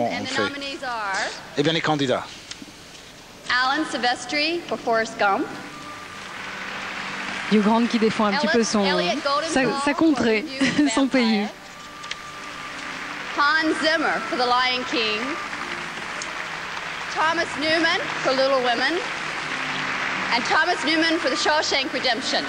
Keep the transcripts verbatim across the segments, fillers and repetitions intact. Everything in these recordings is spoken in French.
on fait. Eh bien, les candidats. Alan Silvestri pour Forrest Gump. Hugh Grant qui défend un petit peu son, sa, sa contrée, son pays. Hans Zimmer for The Lion King. Thomas Newman for Little Women. And Thomas Newman for The Shawshank Redemption.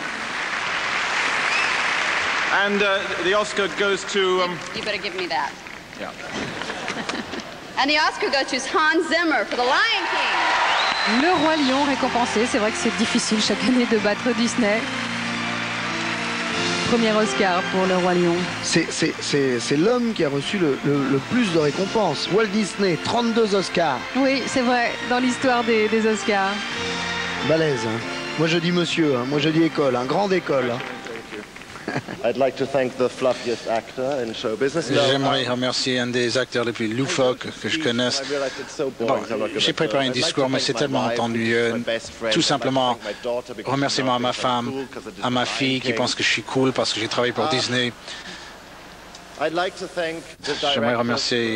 And uh, the Oscar goes to... Um... You, you better give me that. Yeah. And the Oscar goes to Hans Zimmer for The Lion King. Le Roi Lion récompensé. C'est vrai que c'est difficile chaque année de battre Disney. Premier Oscar pour le Roi Lion. C'est l'homme qui a reçu le, le, le plus de récompenses. Walt Disney, trente-deux Oscars. Oui, c'est vrai, dans l'histoire des, des Oscars. Balèze. Hein. Moi je dis monsieur, hein. Moi je dis école, hein. Grande école. Hein. J'aimerais remercier un des acteurs les plus loufoques que je connaisse. Bon, j'ai préparé un discours, mais c'est tellement ennuyeux. Tout simplement, remerciement à ma femme, à ma fille qui pense que je suis cool parce que j'ai travaillé pour Disney. J'aimerais remercier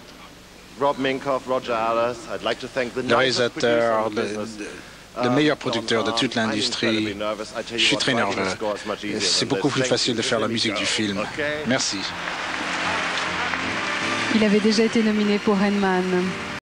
le réalisateur, le, le meilleur producteur de toute l'industrie. Je suis très nerveux. C'est beaucoup plus facile de faire la musique du film. Merci. Il avait déjà été nominé pour Rain Man.